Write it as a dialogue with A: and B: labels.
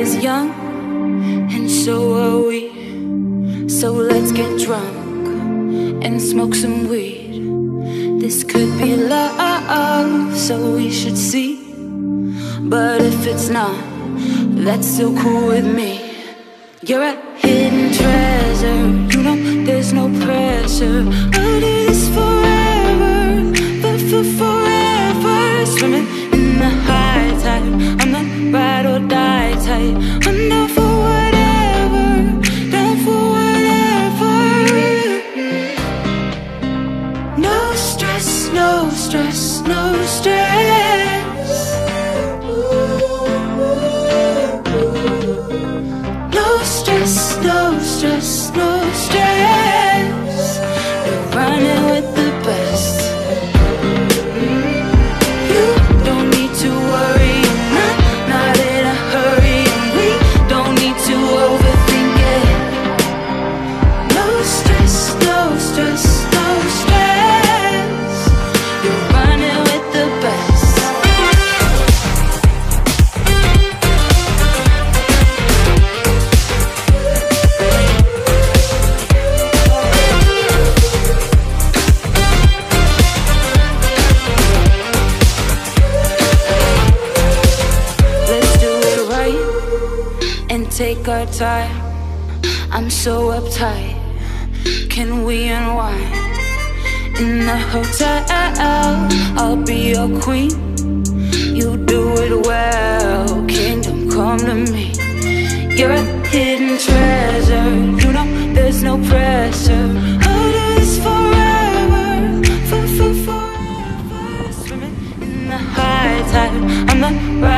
A: is young, and so are we. So let's get drunk and smoke some weed. This could be love, so we should see. But if it's not, that's still cool with me. You're a hidden treasure, you know there's no pressure. I'll do this forever, but for forever. Swimming in the high tide, I'm the ride or die type. I'm down for whatever, down for whatever. No stress, no stress, no stress. No stress, no stress, no stress. You're running with the best. You don't need to worry, not in a hurry. And we don't need to overthink it. No stress, no stress, no stress. You're running with the best. Take our time, I'm so uptight. Can we unwind in the hotel? I'll be your queen, you do it well. Kingdom come to me. You're a hidden treasure, you know there's no pressure. I'll do this forever, forever. Swimming in the high tide, I'm the